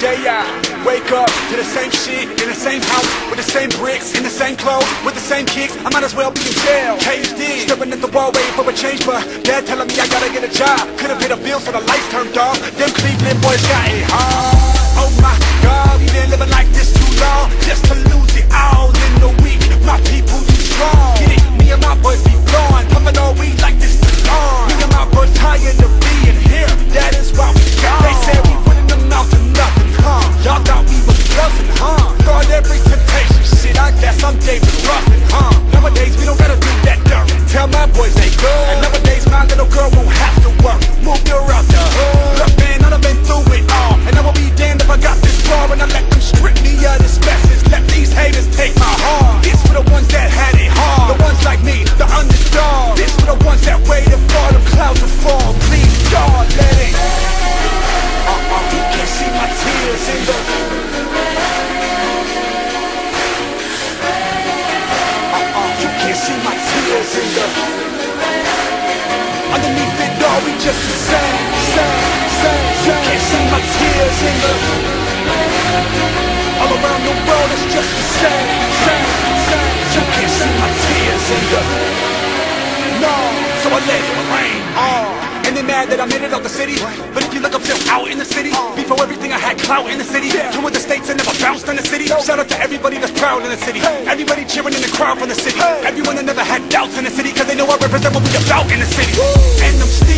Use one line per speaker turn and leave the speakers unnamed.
day I wake up to the same shit, in the same house, with the same bricks, in the same clothes, with the same kicks. I might as well be in jail. Caged in, staring at the wall waiting for a change, but dad telling me I gotta get a job. Could've paid a bill so the lights turned off. Them Cleveland boys got it hard. Oh my God, we been living like this too long, just to lose it all in the week. My people too strong. Get it? Me and my boys be blowing, pumping all weed like this too long. Me and my boys tired of being here. That is why we gone. They said we putting them out to nothing, huh? Y'all thought we was bluffing, huh? Thought every temptation, shit, I guess I'm David Ruffin, huh? Nowadays we don't gotta do that dirt. Tell my boys they good. And nowadays my little girl won't have to work. Move her out the hood. Look man, I done been through it all, and I will be damned if I got this far and I let them strip me of this message. Let these haters take my heart. This for the ones that had it hard, the ones like me, the underdog. This for the ones that waited for the clouds to fall. Please God, let it. You can't see my tears in the. You can't see my tears in the. Underneath it all, we just the same. You can't see my tears in the. All around the world, it's just the same. You can't see my tears in the. No, so I let it rain. And they mad that I made it out the city. But if you look up, still out in the city. Before everything I had clout in the city. Two of the states that never bounced in the city. Shout out to everybody that's proud in the city. Everybody cheering in the crowd from the city. Everyone that never had doubts in the city, cause they know I represent what we about in the city. And I'm still